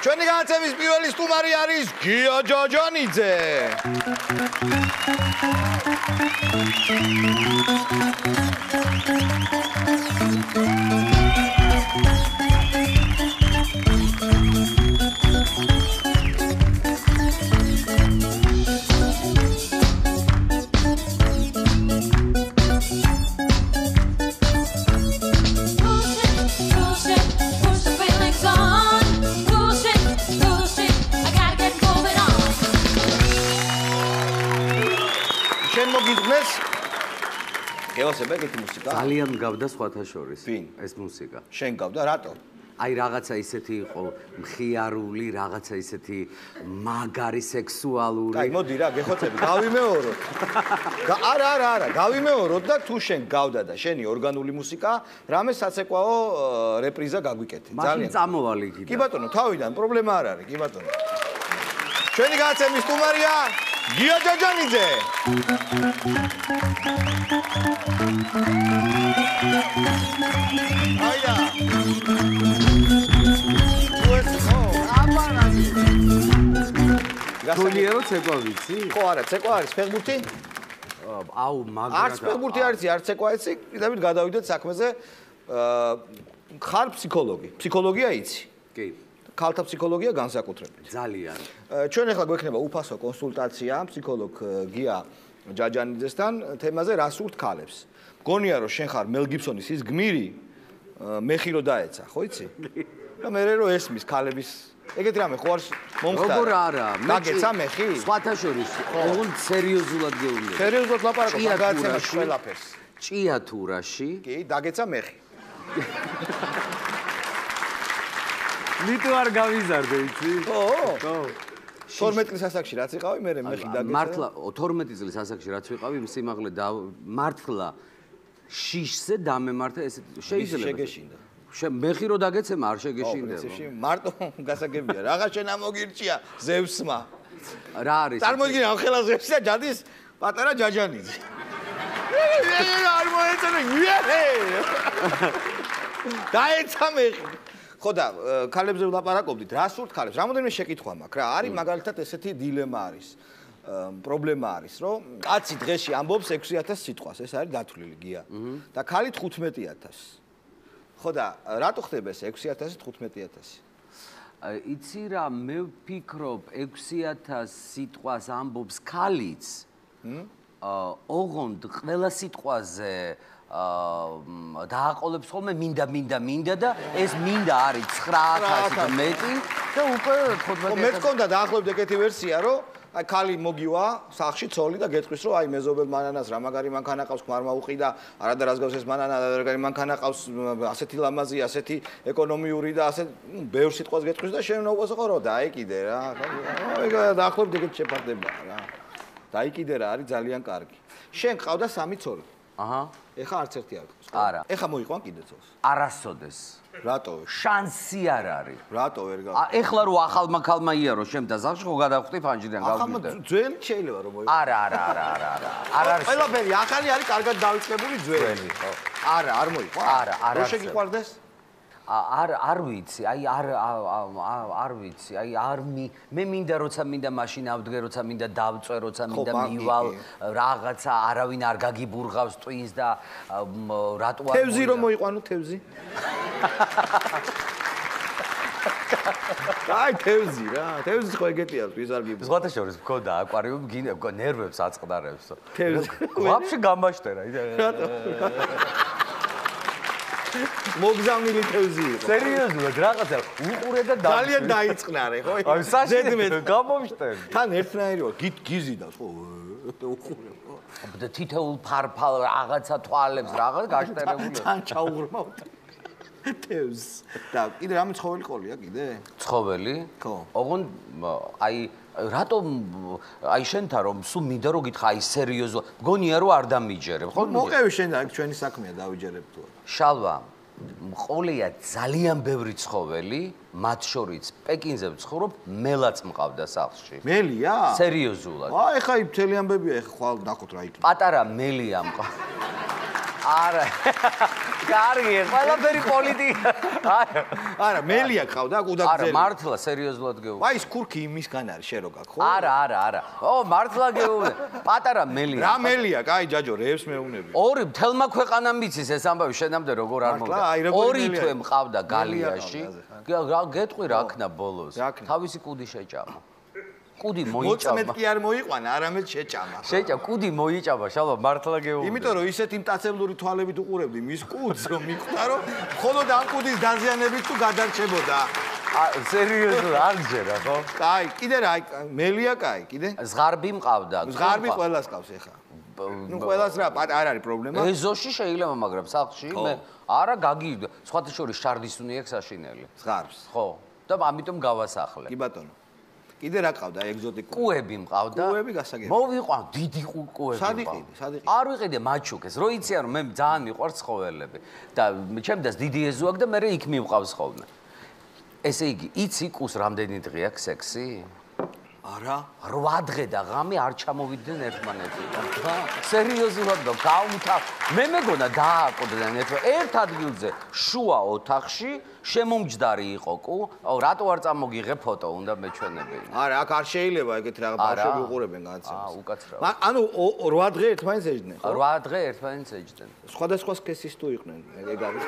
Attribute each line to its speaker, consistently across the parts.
Speaker 1: ჩვენი განაცემის პირველი სტუმარი არის გია ჯაჯანიძე. გელოსებე ეგეთი მუსიკა?
Speaker 2: ძალიან მგავდა სხვათა შორის ეს მუსიკა.
Speaker 1: შენ გავდა რატო?
Speaker 2: აი რაღაცა ისეთი იყო მხიარული, რაღაცა ისეთი მაგარი სექსუალური.
Speaker 1: აი მოდი რა, გეხოცები, გავიმეოროთ. არა, გავიმეოროთ და თუ შენ გავდა და შენი ორგანული მუსიკა, რამე საცეკვაო რეპრიზა გაგვიკეთე.
Speaker 2: ძალიან წამოვალი იქიდან.
Speaker 1: კი ბატონო, თავიდან პრობლემა არ არის, კი ბატონო. ჩვენი განაცემის სტუმარია გია ჯაჯანიძე. აია.
Speaker 2: გასაგებია ცეკვა ვიცი?
Speaker 1: ხო არა, ცეკვა არის ფეხბურთი?
Speaker 2: აუ მაგრამ
Speaker 1: არც ფეხბურთი არის, არც ცეკვა იცი, კიდევ გადავიდეთ საქმეზე. ხარ ფსიქოლოგი. ფსიქოლოგია იცი?
Speaker 2: კი.
Speaker 1: ქალთა ფსიქოლოგია განსაკუთრებით.
Speaker 2: ძალიან.
Speaker 1: ჩვენ ახლა გვექნება უფასო კონსულტაცია ფსიქოლოგ გია ჯაჯანიძესთან თემაზე რა სურთ ქალებს. მგონია რომ შენ ხარ მელ გიბსონის ის გმირი მეხირო დაეცა, ხო იცი? და მე რო ესმის ქალების ეგეთი რამე ხო არ მომხდარა.
Speaker 2: როგორ არა?
Speaker 1: დაგეცა მეხი?
Speaker 2: სხვათა შორის, ოღონდ სერიოზულად გეუბნები.
Speaker 1: სერიოზულად ლაპარაკობ, გადაცემას ყველაფერს.
Speaker 2: ჭიათურაში?
Speaker 1: კი, დაგეცა მეხი.
Speaker 2: მით არ გავიზარდე იცი?
Speaker 1: ხო. 12 წლის ასაკში რაც იყავი, მე მეხი დაგეცა.
Speaker 2: მართლა 12 წლის ასაკში რაც ვიყავი, სიმაღლე და მართლა შიშზე დამემართა ესეთ შეიძლება.
Speaker 1: შეგეშინდა.
Speaker 2: მეხი რო დაგეცემა არ შეგეშინდა.
Speaker 1: მარტო გასაგებია, რაღა შენ ამოგირჩია ზევსმა.
Speaker 2: რა არის?
Speaker 1: წარმოგიდგენ ამ ხელა ზევსი და ჯადის პატარა ჯაჯანიძე. არ მოეწონა, დაეცა მეხი. ხო და ქალებზე ვლაპარაკობდით, რა სურთ ქალებს? რამოდენიმე შეკითხვა მაქვს რა. არის მაგალითად ესეთი დილემა არის. პრობლემა არის, რომ კაცი დღეში ამბობს 6000 სიტყვას, ეს არის დათვლილი გია. და ქალი 15000. ხო და რატო ხდება ეს 6000 15000?
Speaker 2: იცი რა, მე ვფიქრობ 6000 სიტყვას ამბობს ქალიც. ოღონდ ყველა სიტყვაზე დააყოლებს ხოლმე მინდა და ეს მინდა არის 9000 მეტი და უკვე 15.
Speaker 1: მე მქონდა დაახლოებით ეგეთი ვერსია, რომ აი ქალი მოგივა სახში ცოლი და გეტყვის, რომ აი მეზობელ მანანას რა მაგარი მანქანა ყავს, ხმარმა უყიდა, არადა რას გავს ეს მანანა, რა მაგარი მანქანა ყავს, ასეთი ლამაზი, ასეთი ეკონომიური და ასე ბევრ სიტყვას გეტყვის და შენ უყოსო რა, დაიკიდე რა. ეგ დაახლოებით ეგეთი შეფარდებაა რა. დაიკიდე რა არის ძალიან კარგი. შენ ყავდა 3 ცოლი.
Speaker 2: აჰა.
Speaker 1: ეხა არც ერთი არ ყავს.
Speaker 2: არა.
Speaker 1: ეხა მოიყვან კიდე ცოლს.
Speaker 2: არასოდეს.
Speaker 1: რატო?
Speaker 2: შანსი არ არის.
Speaker 1: რატო ვერ გავა?
Speaker 2: ეხლა რო ახალმა ქალმა იარო შენ და ზახში ხო გადავხვდი ფანჯიდან გავგვიდე.
Speaker 1: ახალმა ძველი შეიძლება რომ მოიყვან.
Speaker 2: არა. არ არის.
Speaker 1: ყველაფერი ახალი არის კარგად დავიწყებული ძველი. ხო. არა, არ მოიყვან.
Speaker 2: არა.
Speaker 1: რო შეგიყვარდეს?
Speaker 2: არ ვიცი, აი არ ვიცი, აი მე მინდა როცა მინდა მაშინ ავდგე, როცა მინდა დავწვე, როცა მინდა მივალ რაღაცა, არავინ არ გაგიბურღავს ტვინს და რატო არ
Speaker 1: თევზი რომ მოიყვანო თევზი? აი თევზი რა, თევზი ხო ეგეთია, ვის არ გიბურღავს.
Speaker 2: ზღვათა შორის მქონდა აკვარიუმი, ნერვებს აწყდარებს.
Speaker 1: თევზი.
Speaker 2: ვაფშე გამაშტერა.
Speaker 1: რატო? მოგზავნილი თევზი იყო.
Speaker 2: სერიოზულად რაღაცა უყურე და
Speaker 1: ძალიან დაიწყნარე, ხო?
Speaker 2: აი საშინელი გამომშტენ.
Speaker 1: თან ერთნაირი ვარ, გიზიდავს, ხო? უყურე.
Speaker 2: და თითოეულ ფარფალ რაღაცა თვალებს რაღაც გაშტერებული.
Speaker 1: თან ჩაუღრმავთ. თევზს. და კიდე რამე ცხოველი ყოლია კიდე?
Speaker 2: ცხოველი?
Speaker 1: ხო.
Speaker 2: ოღონდ აი რატომ აი შენთან რომ სულ მინდა რომ გითხრა აი სერიოზულად მგონია რომ არ დამიჯერებ ხო
Speaker 1: მოყევი შენ აქ ჩვენი საქმეა დავიჯერებ თუ
Speaker 2: შალვა მყოლია ძალიან ბევრი ცხოველი მათ შორის პეკინზე ვცხოვრობ მელაც მყავდა სახლში
Speaker 1: მელია
Speaker 2: სერიოზულად
Speaker 1: აი ხა მთელი ამბებია ხვალ ნახოთ რა იქნება
Speaker 2: პატარა მელია მყავდა არა კარგი, ყველაფერი პოლიტიკა.
Speaker 1: არა, მელია ყავდა, კუდაგძელი.
Speaker 2: არა, მართლა სერიოზულად გეუბნები.
Speaker 1: აი, ეს ქურქი იმისგან არის, შენ რო გაქვს, ხო?
Speaker 2: არა. ო, მართლა გეუბნები. პატარა მელია.
Speaker 1: რა მელია, კაი, ჯაჯო, რევს მეუბნები.
Speaker 2: ორი მთელმა ქვეყანამ მიცის ეს ამბავი, შენამდე როგორ არ მოვიდა. ორი თვე მყავდა გალიაში. გეტყვი რა ქნა ბოლოს. თავისი კუდი შეჭამა. კუდი მოიჭამა.
Speaker 1: მოწმედ კი არ მოიყვანა, არამედ შეჭამა.
Speaker 2: კუდი მოიჭამა, შალვა, მართლა გეუბნები.
Speaker 1: იმიტომ რომ ისეთი მტაცებლური თვალებით უყურებდი მის კუდს, რომ მიხვდა რომ მხოლოდ ამ კუდის დაზიანებით თუ გადარჩებოდა.
Speaker 2: სერიოზულად არ გჯერა, ხო?
Speaker 1: კაი, კიდე რა, მელია კაი, კიდე?
Speaker 2: ზღარბი მყავდა.
Speaker 1: ზღარბი ყველას ყავს ეხა. ნუ ყველას რა, არ არის პრობლემა.
Speaker 2: ეზოში შეიძლება, მაგრამ სახლში მე არა გაგიგდა. სხვათა შორის შარდისუნი აქვს საშინელი.
Speaker 1: ზღარბს.
Speaker 2: ხო. და ამიტომ გავასახლე.
Speaker 1: კი ბატონო. კიდე რა ყავდა ეგზოტიკური?
Speaker 2: კუები მყავდა.
Speaker 1: კუები გასაგებია.
Speaker 2: მოვიყვან დიდი კუები.
Speaker 1: სად იყიდე?
Speaker 2: არ ვიყიდე მაჩუკეს. რო იციან რომ მე ძალიან მიყვარს ცხოველები და ჩემდაც დიდი ეზო აქვს და მე იქ მივყავს ხოლმე. ესე იგი, იცი კუს რამდენი დღე აქვს სექსი?
Speaker 1: არა.
Speaker 2: 8 დღე და ღამე არ ჩამოვიდნენ ერთმანეთიდან. სერიოზულად და გაუმთავ. მე მეგონა დააკვდნენ ერთ ადგილზე შუა ოთახში შემომჯდარი იყო კუ. რატო არ წამოგიღე ფოტო, უნდა მეჩვენებინა.
Speaker 1: არა, აქ არ შეიძლება ეგეთ რაღაც ბავშვები უყურებენ განაცემას.
Speaker 2: უკაცრავ.
Speaker 1: ანუ 8 დღე ერთმანეთს ეჯდნენ, ხო?
Speaker 2: 8 დღე ერთმანეთს ეჯდნენ.
Speaker 1: სხვადასხვა სქესის თუ იყვნენ, ეგ არის.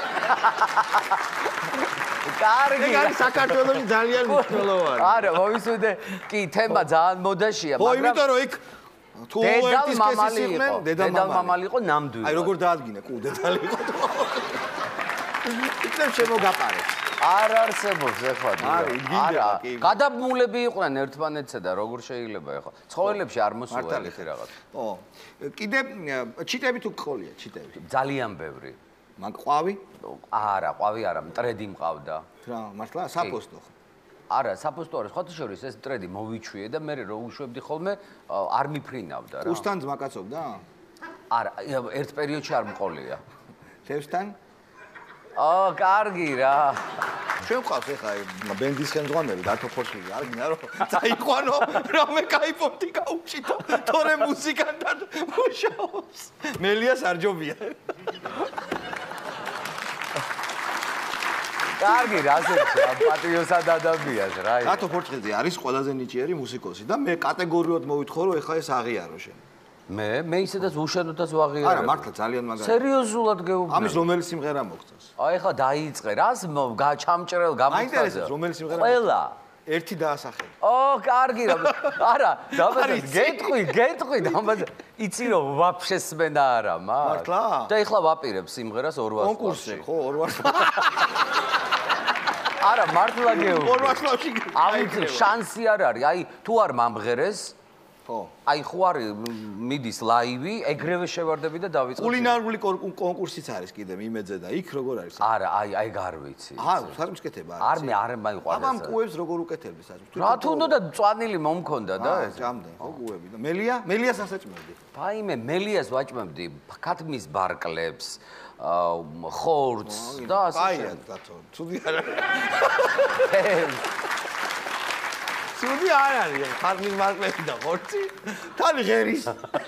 Speaker 2: კარგი.
Speaker 1: ეგ არის საქართველოში ძალიან მნიშვნელოვანი.
Speaker 2: არა, მოვისმენთ, კი, თემა ძალიან მოდაშია,
Speaker 1: მაგრამ ხო, იმიტომ რომ იქ თუ ერთი სქესის იყვნენ,
Speaker 2: დედამამალი იყო ნამდვილი.
Speaker 1: აი, როგორ დაადგინე, კუ დედალი იყო. იქნებ შემოგაყარე.
Speaker 2: არ არსებობს ეხლა. არა, გადაბმულები იყვნენ ერთმანეთსა და როგორ შეიძლება ეხლა. ცხოველებში არ მოსულა ეს რაღაც.
Speaker 1: ო, კიდე ჩიტები თუ გყოლია, ჩიტები?
Speaker 2: ძალიან ბევრი.
Speaker 1: მაგ ყვავი?
Speaker 2: არა, ყვავი არა, მტრედი მყავდა.
Speaker 1: რა, მართლა საფოსტო.
Speaker 2: არა, საფოსტო არის, ხოთა შორის ეს მტრედი მოვიჩვიე და მე რო უშვებდი ხოლმე არ მიფრინავდა რა.
Speaker 1: უსთან ძმაკაცობდა?
Speaker 2: არა, ერთ პერიოდში არ მყოლია.
Speaker 1: თევსთან?
Speaker 2: კარგი რა.
Speaker 1: ჩვენ ყავს ეხა ბენდის ხელმძღვანელი დათოფორშვილი, არ გინდა რომ წაიყვანო, რამე кай პონტი გაუჩიტო, თორე მუსიკანტად მუშაობს. მელიას არ ჯობია.
Speaker 2: კარგი, რასეც პატრიოტად ადამიანს რა.
Speaker 1: დათოფორშვილი არის ყველაზე ნიჭიერი მუსიკოსი და მე კატეგორიულად მოვითხოვ რომ ეხა ეს აღიარო შენ.
Speaker 2: მე ისედაც უშენოდაც ვაღიარებ.
Speaker 1: არა, მართლა ძალიან მაგარი.
Speaker 2: სერიოზულად გეუბნები.
Speaker 1: ამის რომელი სიმღერა მოგწონს?
Speaker 2: ეხლა დაიწყე, რას ჩამჭრელ გამოცხადე.
Speaker 1: მაინტერესებს რომელი სიმღერა?
Speaker 2: ყველა.
Speaker 1: ერთი დაასახე.
Speaker 2: კარგი რა. არა, დაბადე გეტყვი, დაბადე. იცი რომ ვაფშე სმენა არა მაგ.
Speaker 1: მართლა?
Speaker 2: და ეხლა ვაპირებ სიმღერას 200 ვარსკვლავში.
Speaker 1: კონკურსში, ხო, 200 ვარსკვლავში.
Speaker 2: არა, მართლა გეუბნები.
Speaker 1: 200 ვარსკვლავში.
Speaker 2: აუცილ შანსი არ არის. აი, თუ არ მომღერეს
Speaker 1: ხო.
Speaker 2: აი ხო არის მიდის ლაივი, ეგრევე შევარდები და დავიწყებ.
Speaker 1: კულინარული კონკურსიც არის კიდე იმედზე და იქ როგორ არის?
Speaker 2: არა, აი გარ ვიცი.
Speaker 1: საჭმსკეთება
Speaker 2: არის. არ მაიყვანეს.
Speaker 1: ამ კუებს როგორ უკეთებდი საჭმს?
Speaker 2: რა თუ უნდა და მწვანილი მომქონდა და ეს.
Speaker 1: ჭამდნენ ხო კუები და მელიას ასაჭმევდი.
Speaker 2: ფაიმე, მელიას ვაჭმევდი, ქათმის ბარკლებს, ხორცს და ასე.
Speaker 1: აი, დათო, ცუდი არა. ცუდი არ არის, ქათმის ბარკლები და ხორცი. თან ღერის.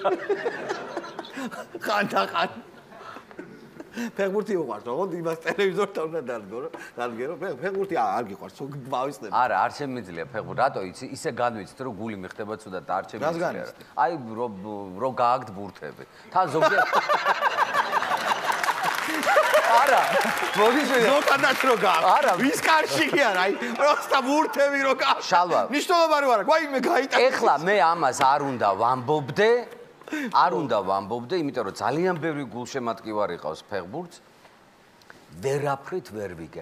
Speaker 1: ხან. ფეხბურთი უყვარს, ოღონდ იმას ტელევიზორთან უნდა დადგერო. ფეხბურთი არ გიყვარს, მავისწრებ.
Speaker 2: არა, არ შემიძლია ფეხბურთი. რატო იცი? ისე განვიცით, რომ გული მიხდება ცუდად და არ შემიძლია. აი, რო გააგდ ბურთები. თან ზოგიერთ არა, მოგიშვია.
Speaker 1: ზოგადად რო გააქვს.
Speaker 2: არა,
Speaker 1: ვის კარში კი არა, აი, პროსტა ბურთები რო გააქვს.
Speaker 2: შალვა.
Speaker 1: ნიშნულობა რო არა, გვაი მე გაიტანე.
Speaker 2: ეხლა მე ამას არ უნდა ვამბობდე, იმიტომ რომ ძალიან ბევრი გულშემატკივარი ყავს ფეხბურთს. ვერაფრით ვერ ვიგებ.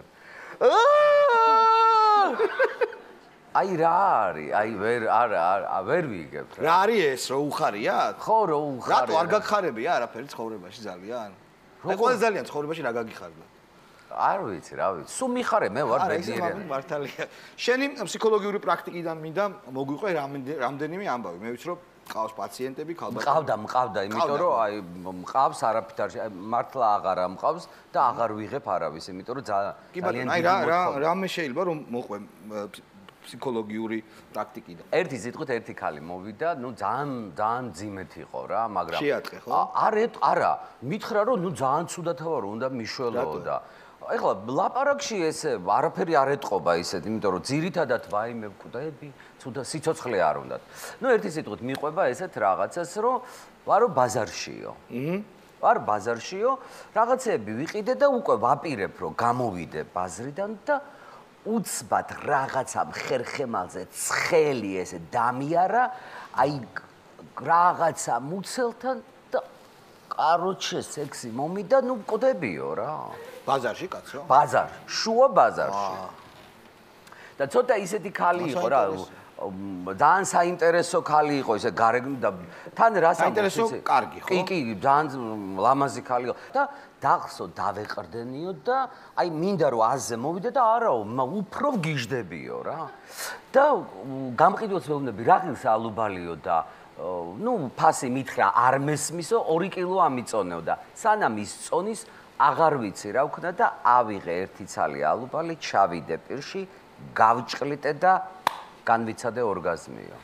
Speaker 2: აი რა არის? აი ვერ ვიგებ რა.
Speaker 1: რა არის ეს, რო უხარიათ?
Speaker 2: ხო, რო უხარია.
Speaker 1: რატო არ გაგხარებია არაფერი ცხოვრებაში ძალიან? აი ყველა ძალიან ცხოვრებაში რა გაგიხარდა?
Speaker 2: არ ვიცი, რა ვიცი. სულ მიხარე, მე ვარ ბედნიერი.
Speaker 1: არა, ეს მართალია. შენი ფსიქოლოგიური პრაქტიკიდან მინდა მოგვიყვე რამდენიმე ამბავი. მე ვიცი რომ ყავს პაციენტები,
Speaker 2: მყავდა, იმიტომ რომ აი მყავს არაფრით არ მართლა აღარა მყავს და აღარ ვიღებ არავის, იმიტომ რომ ძალიან
Speaker 1: აი რამე შეიძლება რომ მოყვე ფსიქოლოგიური პრაქტიკიდან.
Speaker 2: ერთი სიტყვით ერთი ქალი მოვიდა, ნუ ძალიან ძიმეთ იყო რა, მაგრამ
Speaker 1: შეატყე ხო?
Speaker 2: არა, მითხრა რომ ნუ ძალიან ცუდათა ვარ, უნდა მიშველოო და ეხლა ლაპარაკში ესე არაფერი არ ეტყობა ისეთ, იმიტომ რომ ძირითადად ვაიმე მკვდები, ცუდა სიცოცხლე არ უნდათ. ნუ ერთი სიტყვით მიყვება ესეთ რაღაცას, რომ ვარო ბაზარშიო. ვარ ბაზარშიო, რაღაცები ვიყიდე და უკვე ვაპირებ, რომ გამოვიდე ბაზრიდან და უცბად რაღაცა ხერხემალზე ცხელი ესე დამიარა, აი რაღაცა მუცელთან და კაროჩე სექსი მომიდა, ნუ მკვდებიო რა.
Speaker 1: ბაზარში კაცო?
Speaker 2: ბაზარ, შუა ბაზარში. და ცოტა ისეთი ქალი იყო რა, ძალიან საინტერესო ქალი იყო ისე გარეგნული და თან რა
Speaker 1: საინტერესო კარგი ხო?
Speaker 2: კი, ძალიან ლამაზი ქალი იყო და დახსო დავეყრდენიო და აი მინდა რომ აზზე მოვიდე და არაო, უფრო ვგიჟდებიო რა. და გამყიდველს ვეუბნები, რა ღირს ალუბალიო და ნუ ფასი მითხრა არ მესმისო, 2 კილო ამიწონეო და სანამ ის წონის აღარ ვიცი რა ვქნა და ავიღე ერთი ცალი ალუბალი, ჩავიდე პირში, გავჭყლიტე და განვიცადე ორგაზმიო.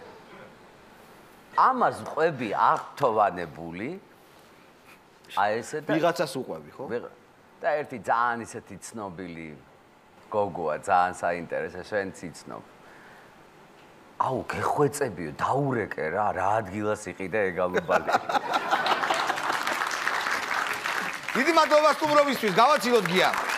Speaker 2: ამას ყვები აღთოვანებული. აი ესე და
Speaker 1: ვიღაცას უყვები, ხო?
Speaker 2: და ერთი ძალიან ისეთი ცნობილი გოგოა, ძალიან საინტერესო, შენც იცნობ. აუ, გეხვეწებიო, დაურეკე რა ადგილას იყიდე ეგ ალუბალი.
Speaker 1: დიდი მადლობა სტუმრობისთვის, გავაცილოთ გია.